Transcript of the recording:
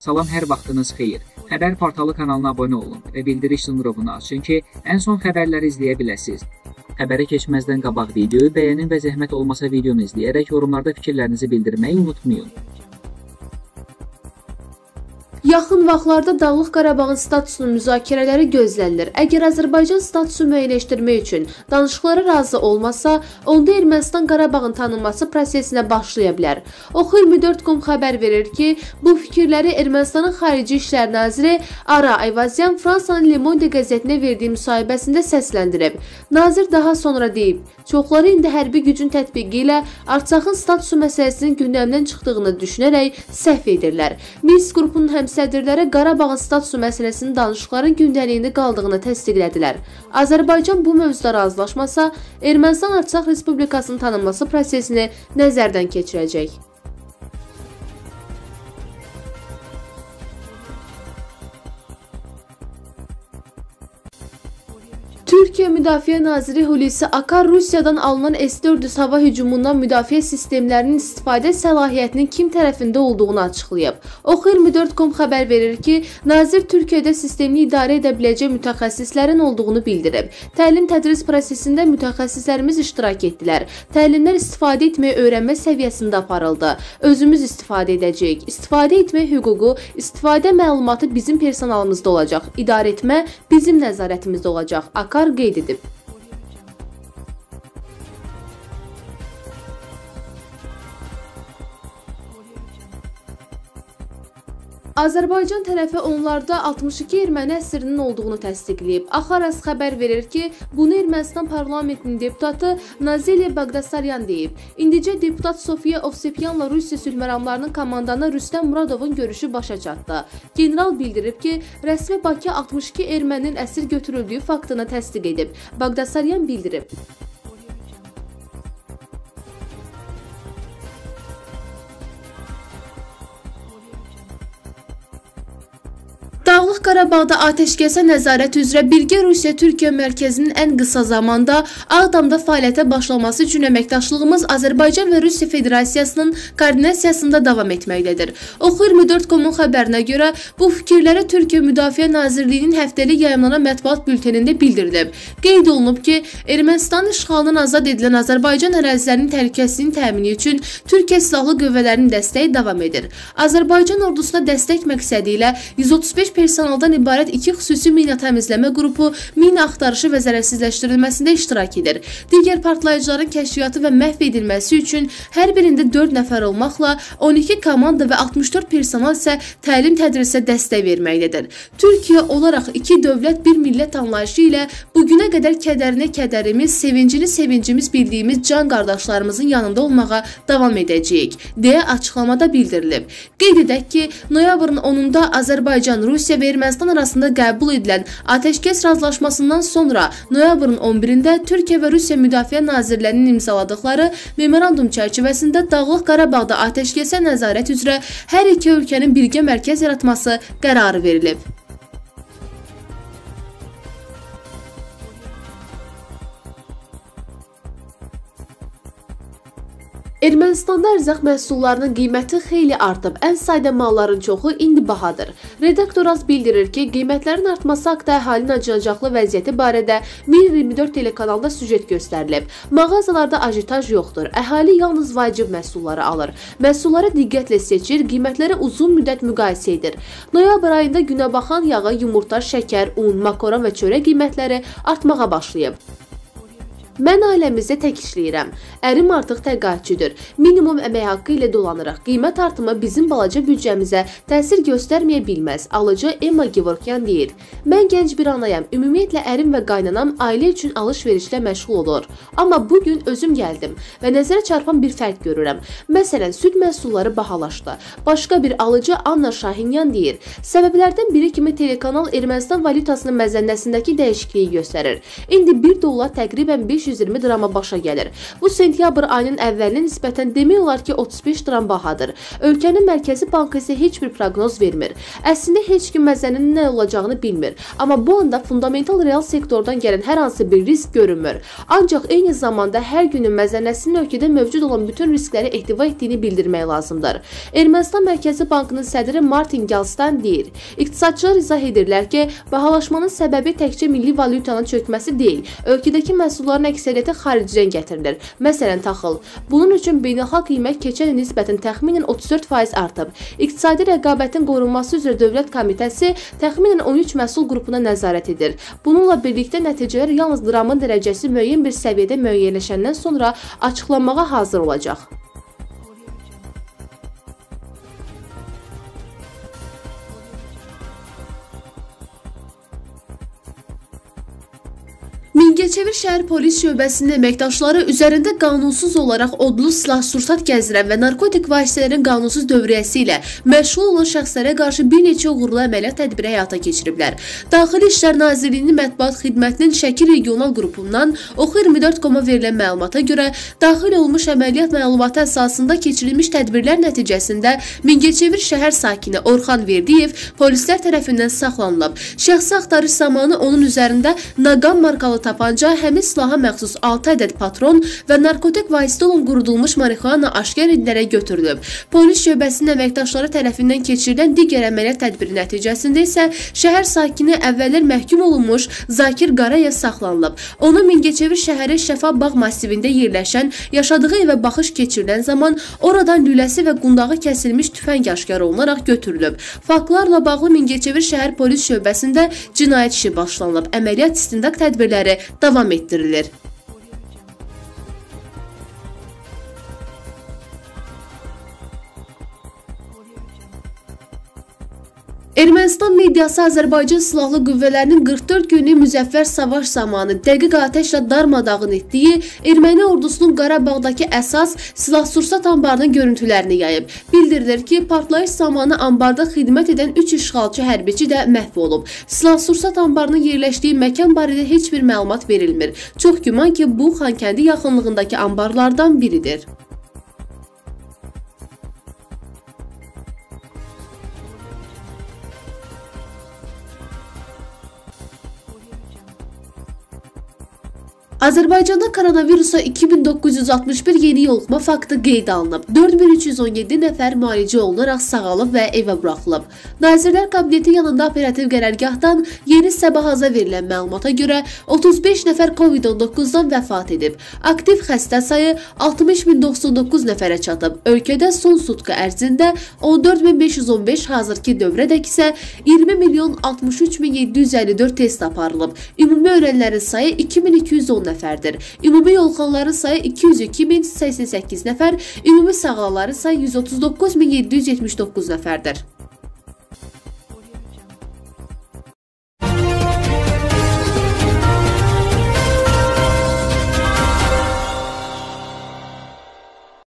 Salam, hər vaxtınız xeyir. Xəbər portalı kanalına abunə olun və bildiriş zınqrovunu açın ki, ən son xəbərləri izləyə biləsiniz. Xəbərə keçməzdən qabaq videoyu bəyənin və zəhmət olmasa videonu izləyərək yorumlarda fikirlərinizi bildirməyi unutmayın. Yaxın vaxtlarda Dağlıq Qarabağın statusunun müzakirələri gözlənilir. Əgər Azərbaycan statusu müəyyənləşdirmək üçün danışıqlara razı olmasa, onda Ermənistan Qarabağın tanınması prosesinə başlaya bilər. Oxu24.com xəbər verir ki, bu fikirləri Ermənistanın Xarici İşlər Naziri Ara Ayvazyan Fransanın Le Monde qəzetinə verdiyi müsahibəsində səsləndirib. Nazir daha sonra deyib, çoxları indi hərbi gücün tətbiqi ilə Artsakın statusu məsələsinin gündəmdən çıxdığını düşünərək səhv edirlər. Minsk qrupunun həmsədrləri Qarabağın statusu məsələsinin danışıqların gündəliyində qaldığını təsdiqlədilər. Azərbaycan bu mövzuda razılaşmasa, Ermənistan Artsak Respublikasının tanınması prosesini nəzərdən keçirəcək. Türkiyə Müdafiə Naziri Hulusi Akar Rusiyadan alınan S-400 hava hücumundan müdafiə sistemlərinin istifadə səlahiyyətinin kim tərəfində olduğunu açıqlayıb. Oxu24.com xəbər verir ki, nazir Türkiyədə sistemli idarə edə biləcək mütəxəssislərin olduğunu bildirib. Təlim-tədris prosesində mütəxəssislərimiz iştirak etdilər. Təlimlər istifadə etməyə öyrənmə səviyyəsində aparıldı. Özümüz istifadə edəcəyik. İstifadə etmək hüququ, istifadə məlumatı bizim personalımızda olacaq. İdarə etmə bizim nəzarətimizdə olacaq. Akar qeyd edib. Azərbaycan tərəfi onlarda 62 erməni əsirinin olduğunu təsdiqləyib. Axaras xəbər verir ki, bunu Ermənistan parlamentinin deputatı Nazilya Baqdasaryan deyib. İndicə deputat Sofiya Ovsepyanla Rusiya sülhməramlarının komandanı Rüstəm Muradovun görüşü başa çatdı. General bildirib ki, rəsmi Bakı 62 erməninin əsir götürüldüyü faktını təsdiq edib. Baqdasaryan bildirib. Dağlıq Qarabağda atəşkəsə nəzarət üzrə birgə Rusiya-Türkiyə mərkəzinin ən qısa zamanda Ağdamda fəaliyyətə başlaması üçün əməkdaşlığımız Azərbaycan və Rusiya Federasiyasının koordinasiyasında davam etməkdədir. Oxu24.com-un xəbərinə görə bu fikirləri Türkiyə Müdafiə Nazirliyinin həftəlik yayımlanan mətbuat bültenində bildirilib. Qeyd olunub ki, Ermənistanın işğalından azad edilən Azərbaycan ərazilərinin təhlükəsizliyinin təmini üçün Türkiyə Silahlı Qüvvələrinin dəstəyi davam edir. Azərbaycan ordusuna dəstək məqsədi ilə 135 personaldan ibarət 2 xüsusi mina təmizləmə qrupu mina axtarışı və zərərsizləşdirilməsində iştirak edir. Digər partlayıcıların kəşfiyyatı və məhv edilməsi üçün hər birində 4 nəfər olmaqla 12 komanda və 64 personal isə təlim-tədrisə dəstək verməkdədir. Türkiyə olaraq 2 dövlət, 1 millət anlayışı ilə bugünə qədər kədərinə kədərimiz, sevincini sevincimiz bildiyimiz can qardaşlarımızın yanında olmağa davam edəcəyik, deyə açıqlamada bildirilib. Qeyd edək ki, noyabrın 10-da Azərbaycan, Rusiya və Ermənistan arasında qəbul edilən atəşkəs razılaşmasından sonra noyabrın 11-də Türkiyə və Rusiya Müdafiə Nazirlərinin imzaladıkları memorandum çərçivəsində Dağlıq Qarabağda atəşkəsə nəzarət üzrə hər iki ölkənin birgə mərkəz yaratması qərarı verilib. Ermənistanda ərzaq məhsullarının qiyməti xeyli artıb, ən sayda malların çoxu indi bahadır. Redaktoraz bildirir ki, qiymətlərin artması haqda əhalinin acınacaqlı vəziyyəti barədə Mir24 telekanalda süjet göstərilib. Mağazalarda ajitaj yoxdur, əhali yalnız vacib məhsulları alır. Məhsulları diqqətlə seçir, qiymətləri uzun müddət müqayisə edir. Noyabr ayında günəbaxan yağı, yumurta, şəkər, un, makaron və çörək qiymətləri artmağa başlayıb. Mən ailəmizdə tək işləyirəm. Ərim artıq təqaüdçüdür. Minimum əmək haqqı ilə dolanırıq. Qiymət artımı bizim balaca büdcəmizə təsir göstərməyə bilməz. Alıcı Emma Gevorkyan deyir. Mən gənc bir anayam. Ümumiyyətlə ərim və qaynanam ailə üçün alış-verişlə məşğul olur. Amma bugün özüm gəldim və nəzərə çarpan bir fərq görürəm. Məsələn, süd məhsulları bahalaşdı. Başqa bir alıcı Anna Şahinyan deyir. Səbəblərdən biri kimi telekanal Ermənistan valyutasının məzənnəsindəki dəyişikliyi göstərir. İndi $1 təqribən 500 520 drama başa gəlir. Bu sentyabr ayının əvvəlinə nisbətən demək olar ki 35 dram bahadır. Ölkənin Mərkəzi Bankı isə heç bir proqnoz vermir. Əslində heç kim məzənin nə olacağını bilmir. Amma bu anda fundamental real sektordan gələn hər hansı bir risk görünmür. Ancaq eyni zamanda hər günün məzənəsinin ölkədə mövcud olan bütün riskləri ehtiva etdiyini bildirmək lazımdır. Ermənistan Mərkəzi Bankının sədri Martin Galstan deyir. İqtisadçılar izah edirlər ki, bahalaşmanın səbəbi təkcə milli valyutanın çökməsi deyil, ölkədəki məhsulların əksəriyyəti xaricdən gətirilir. Məsələn, taxıl. Bunun üçün beynəlxalq qiymət keçən il nisbətən təxminən 34% artıb. İqtisadi rəqabətin qorunması üzrə Dövlət Komitəsi təxminən 13 məhsul qrupuna nəzarət edir. Bununla birlikdə nəticələr yalnız dramın dərəcəsi müəyyən bir səviyyədə müəyyənləşəndən sonra açıqlanmağa hazır olacaq. Mingəçevir şəhər polis şöbəsinin əməkdaşları üzərində qanunsuz olaraq odlu silah-sursat gəzdirən və narkotik vasitələrin qanunsuz dövriyyəsi ilə məşğul olan şəxslərə qarşı bir neçə uğurlu əməliyyat tədbiri həyata keçiriblər. Daxili İşlər Nazirliyinin mətbuat xidmətinin Şəki regional qrupundan Oxu24.com-a verilən məlumata görə daxil olmuş əməliyyat məlumatı əsasında keçirilmiş tədbirlər nəticəsində Mingəçevir şəhər sakini Orxan Verdiyev polislər tərəfindən saxlanılıb. Şəxsi axtarış zamanı onun üzərində Naqam markalı tapanca, həmin silaha məxsus 6 ədəd patron və narkotik vasitə olan qurudulmuş marixuana aşkar edilərək götürülüb. Polis şöbəsinin əməkdaşları tərəfindən keçirilən digər əməliyyat tədbiri nəticəsində isə şəhər sakini əvvəllər məhkum olunmuş Zakir Qarayev saxlanılıb. Onu Mingəçevir şəhəri Şəfa bağ massivində yerləşən yaşadığı evə baxış keçirilən zaman oradan lüləsi və qundağı kəsilmiş tüfəng aşkar olunaraq götürülüb. Faktlarla bağlı Mingəçevir şəhər polis şöbəsində cinayət işi başlanılıb. Əməliyyat istintaq tədbirləri davam etdirilir. Ermənistan mediası Azərbaycan Silahlı Qüvvələrinin 44 günlük müzəffər savaş zamanı dəqiq atəşlə darmadağın etdiyi erməni ordusunun Qarabağdakı əsas silah-sursat anbarının görüntülərini yayıb. Bildirilir ki, partlayış zamanı ambarda xidmət edən 3 işğalçı hərbiçi də məhv olub. Silah-sursat anbarının yerləşdiyi məkan barədə heç bir məlumat verilmir. Çox güman ki, bu Xankəndi yaxınlığındakı ambarlardan biridir. Azərbaycanda koronavirusa 2961 yeni yoluxma faktı qeydə alınıb. 4317 nəfər müalicə olunaraq sağalıb və evə buraxılıb. Nazirlər Kabineti yanında operativ qərargahdan yeni səbahaza verilən məlumata görə 35 nəfər COVID-19-dan vəfat edib. Aktiv xəstə sayı 60099 nəfərə çatıb. Ölkədə son sutka ərzində 14515, hazırki dövrədək isə 20.063.754 test aparılıb. Ümumi ölənlərin sayı 2210 nəfərdir. Ümumi yoluxanların sayı 202.088 nəfər, ümumi sağalanların sayı 139.779 nəfərdir.